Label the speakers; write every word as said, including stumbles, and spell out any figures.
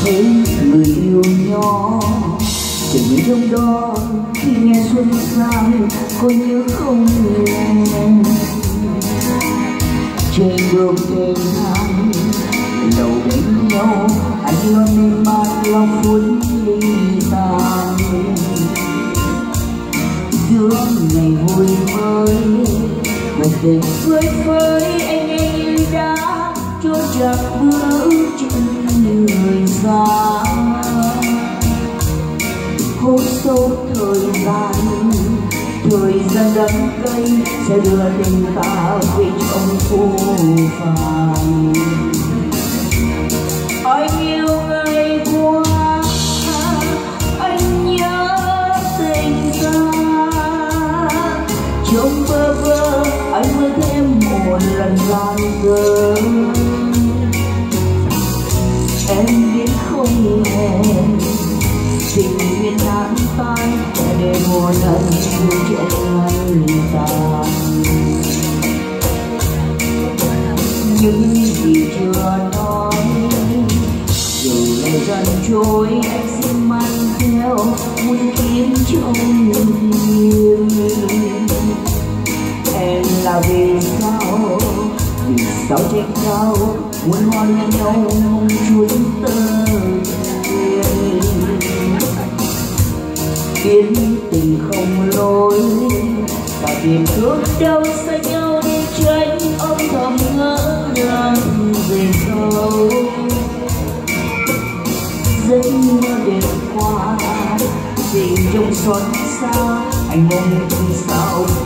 Speaker 1: với người yêu nhỏ. Chẳng biết hôm đó khi nghe xuân sang có nhớ không em. Trên đường thênh thang đầu bên nhau, anh lo nên mang lòng cuốn ly tàn. Giữa ngày vui mới về tình phơi phới, anh em như đã trôi chặt bước chân người xa. Hôn sâu thời gian, thời gian đắng cay sẽ đưa tình ta về trong phù phàng. Anh yêu ngày qua, anh nhớ tình xa. Trong bơ vơ anh mới thêm một lần gian dở. Em biết không em, tình duyên tan tan để một lần chưa chuyện ngày tàn. Những gì chưa nói dù lời dần trôi, anh xin mang theo muôn kiếp trong tim. Em là vì sao, vì sao trên cao muốn hoa lên nhau mong chuối tơ duyên. Biết tình không lối và tìm cướp đâu xa nhau để tránh âm thầm ngỡ ngàng về sau. Giấc mơ đêm qua tình trong xót xa, anh mong sao